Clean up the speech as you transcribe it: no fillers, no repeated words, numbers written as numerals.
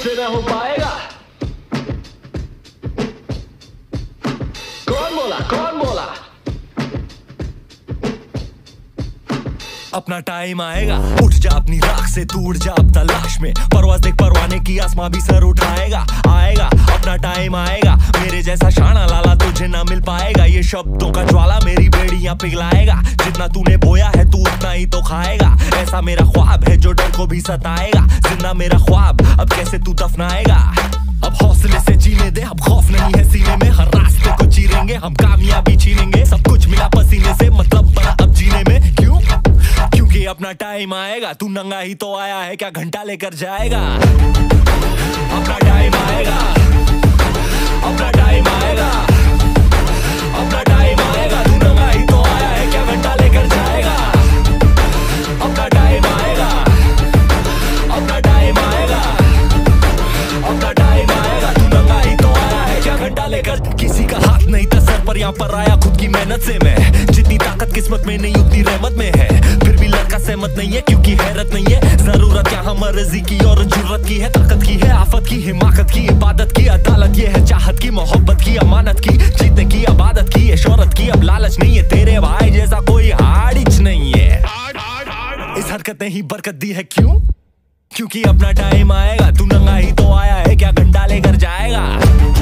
तुझसे ना हो पाएगा। कौन बोला, कौन बोला? अपना टाइम आएगा, उठ जा अपनी राख से, तू उड़ जा अब तलाश में। परवाज़ देख परवाने की, आसमां भी सर उठाएगा। आएगा अपना टाइम आएगा, मेरे जैसा शाना लाला तुझे ना मिल पाएगा। ये शब्दों का ज्वाला मेरी बेड़ियां पिघलाएगा। जितना तूने बोया है तू उतना ही तो खाएगा। ऐसा मेरा ख्वाब है जो डर को भी सताएगा। जिंदा मेरा ख्वाब अब कैसे तू दफनाएगा? अब हौसले से जीने दे, अब खौफ नहीं है सीने में। हर रास्ते को चीरेंगे हम, कामयाबी छीनेंगे। सब कुछ मिला पसीने से, मतलब बना अब जीने में। क्यों? क्योंकि अपना टाइम आएगा। तू नंगा ही तो आया है, क्या घंटा लेकर जाएगा? अपना टाइम आएगा, अपना टाइम आएगा, अपना टाइम आएगा। तू नंगा ही तो आया है, क्या घंटा लेकर जाएगा? अपना टाइम आएगा, अपना टाइम आएगा, अपना टाइम आएगा। तू नंगा ही तो आया है, क्या घंटा लेकर? किसी का हाथ नहीं था सर पर, यहाँ पर आया खुद की मेहनत से मैं। जितनी ताकत किस्मत में नहीं उतनी रहमत में है। फिर भी लड़का सहमत नहीं है क्योंकि हैरत नहीं है। जरूरत यहाँ मर्जी की और जरूरत की है। ताकत की है, आफत की, हिमाकत की, इबादत की, अदालत ये है। चाहत की, मोहब्बत की, अमानत की, जीतने की, आबादत की है। शोहरत की अब लालच नहीं है। तेरे भाई जैसा कोई हाड़िच नहीं है। इस हरकत ने ही बरकत दी है। क्यों? क्योंकि अपना टाइम आएगा। तू नंगा ही तो आया है, क्या घंटा लेकर जाएगा?